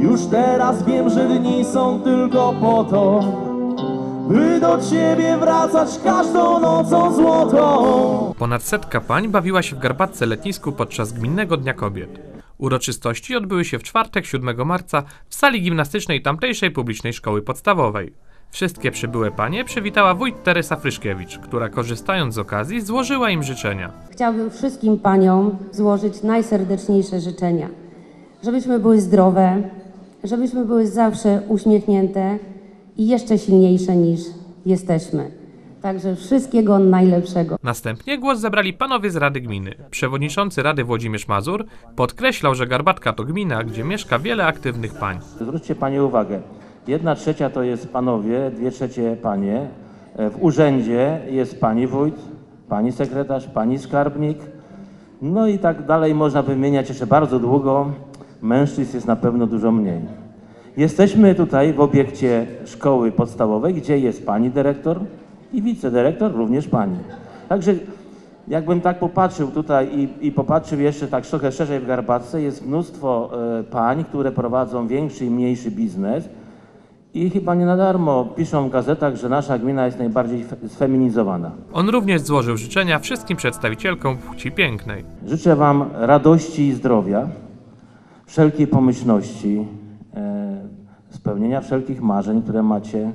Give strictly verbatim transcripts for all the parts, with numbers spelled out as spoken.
Już teraz wiem, że dni są tylko po to, by do ciebie wracać każdą nocą złotą. Ponad setka pań bawiła się w garbatce letnisku podczas Gminnego Dnia Kobiet. Uroczystości odbyły się w czwartek, siódmego marca w sali gimnastycznej tamtejszej publicznej szkoły podstawowej. Wszystkie przybyłe panie przywitała wójt Teresa Fryszkiewicz, która korzystając z okazji złożyła im życzenia. Chciałabym wszystkim paniom złożyć najserdeczniejsze życzenia. Żebyśmy były zdrowe, żebyśmy były zawsze uśmiechnięte i jeszcze silniejsze niż jesteśmy. Także wszystkiego najlepszego. Następnie głos zabrali panowie z Rady Gminy. Przewodniczący Rady Włodzimierz Mazur podkreślał, że Garbatka to gmina, gdzie mieszka wiele aktywnych pań. Zwróćcie panie uwagę, jedna trzecia to jest panowie, dwie trzecie panie. W urzędzie jest pani wójt, pani sekretarz, pani skarbnik, no i tak dalej można wymieniać jeszcze bardzo długo. Mężczyzn jest na pewno dużo mniej. Jesteśmy tutaj w obiekcie szkoły podstawowej, gdzie jest pani dyrektor i wicedyrektor, również pani. Także jakbym tak popatrzył tutaj i, i popatrzył jeszcze tak trochę szerzej w Garbatce, jest mnóstwo e, pań, które prowadzą większy i mniejszy biznes i chyba nie na darmo piszą w gazetach, że nasza gmina jest najbardziej sfeminizowana. On również złożył życzenia wszystkim przedstawicielkom płci pięknej. Życzę wam radości i zdrowia, wszelkiej pomyślności, e, spełnienia wszelkich marzeń, które macie.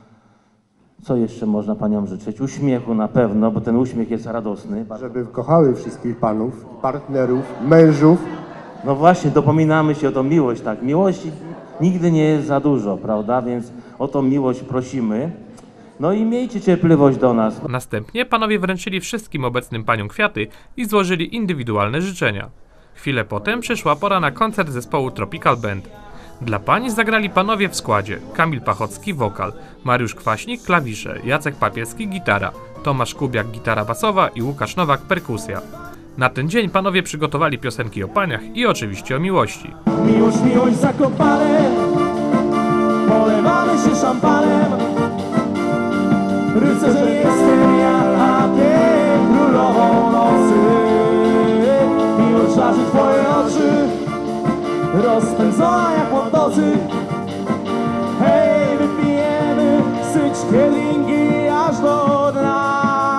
Co jeszcze można paniom życzyć? Uśmiechu na pewno, bo ten uśmiech jest radosny. Żeby kochały wszystkich panów, partnerów, mężów. No właśnie, dopominamy się o tą miłość, tak. Miłości nigdy nie jest za dużo, prawda? Więc o tą miłość prosimy. No i miejcie cierpliwość do nas. Następnie panowie wręczyli wszystkim obecnym paniom kwiaty i złożyli indywidualne życzenia. Chwilę potem przyszła pora na koncert zespołu Tropical Band. Dla pań zagrali panowie w składzie: Kamil Pachocki wokal, Mariusz Kwaśnik klawisze, Jacek Papiecki gitara, Tomasz Kubiak gitara basowa i Łukasz Nowak perkusja. Na ten dzień panowie przygotowali piosenki o paniach i oczywiście o miłości. Miłość, miłość zakopane, polewamy się szampanem. Rycerzem jestem ja, a ty królową nocy. Miłość żarzy twoje oczy, rozpędzona jak motocy. Hej, wypijemy syć kielingi aż do dna.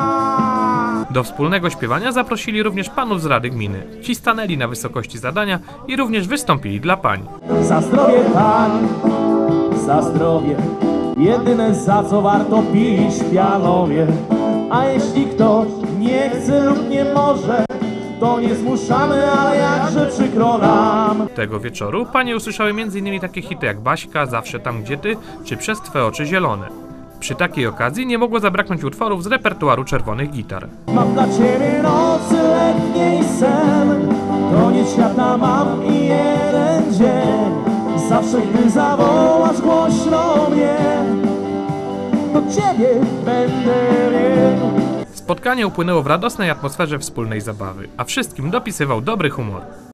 Do wspólnego śpiewania zaprosili również panów z Rady Gminy. Ci stanęli na wysokości zadania i również wystąpili dla pań. Za zdrowie pań, za zdrowie, jedyne za co warto pić pianowie. A jeśli ktoś nie chce lub nie może, to nie zmuszamy, ale jakże przykro nam. Tego wieczoru panie usłyszały między innymi takie hity jak Baśka, Zawsze tam gdzie ty, czy Przez twe oczy zielone. Przy takiej okazji nie mogło zabraknąć utworów z repertuaru Czerwonych Gitar. Mam dla ciebie nocy letniej sen, koniec świata mam i jeden dzień. Zawsze gdy zawołasz głośno mnie, do ciebie będę wiem. Spotkanie upłynęło w radosnej atmosferze wspólnej zabawy, a wszystkim dopisywał dobry humor.